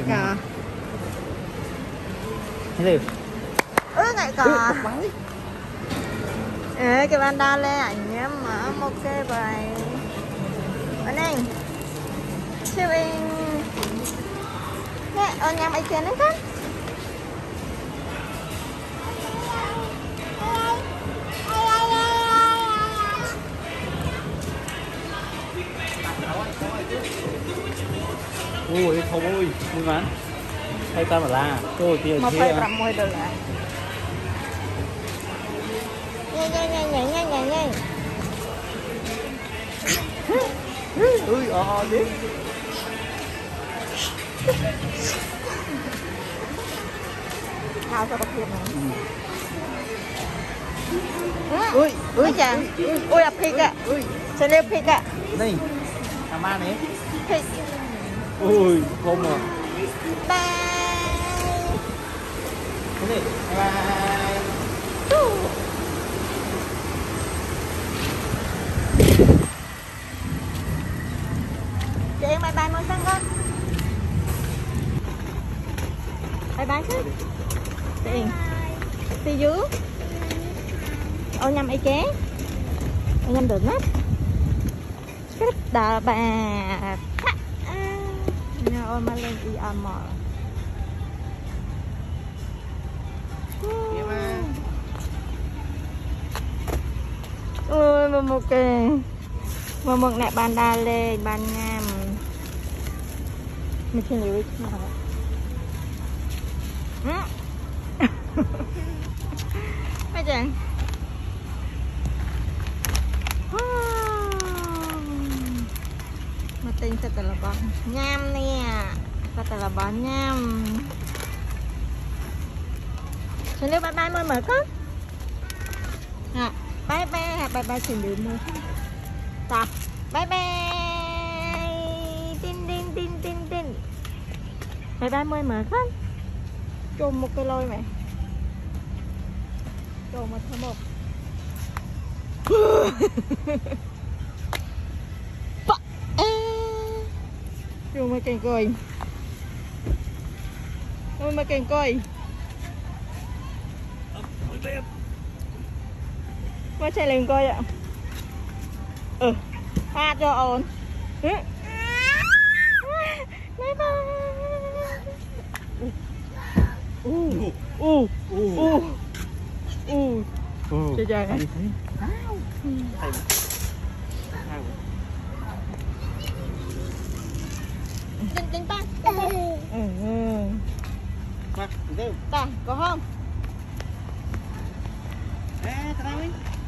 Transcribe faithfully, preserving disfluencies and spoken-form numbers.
cò. Cái gì? Ứ ngại cò. Ê, cái panda lên ảnh nhé mà ok vậy. Anh anh. Siêu in. Nè, ơn nhằm ấy tiền đấy con. Ui, không ơi, muy mắn. Hay ta mà la, tôi tiền Một thế phẩy à? năm mươi đô la. Nhanh nhanh nhanh nhanh nhanh nhanh nhanh. Ui, ờ ờ chứ. Nào cho bác thiệp này. Ui, Ui chàng. Ui là pig ạ. Ui. Sẽ liêu pig ạ. Này, à ma này. Pig. Ui, không à. Bye. Cái gì? Bye. Chị em bye bye mua xăng con. Bye bye chứ. Chị see you. Ô nhầm ấy ké. Ô nhầm được nát. Cái đà bà. Nhà ôi mà lên đi à mò. Ôi mà một cái mà một nè bàn đà lê bàn ngam mình chưa hiểu chứ nào bây giờ mà tên sẽ là bón nham nè sẽ là bón nham cho nên bye bye mới mở con à bye bye bye bye xin được mua ta bye bye tin tin tin tin tin bye bye mới mở con trôn một cái lôi mày trôn một thêm một trôn một kèn coi trôn một kèn coi mà chạy lên coi ạ. Ừ, pha cho ổn. Ừ. Bye bye. U u u u u. Chơi chơi này. Tin tin ta. Ừ. Mà, đâu? Ta, có không? Ê, tao đi.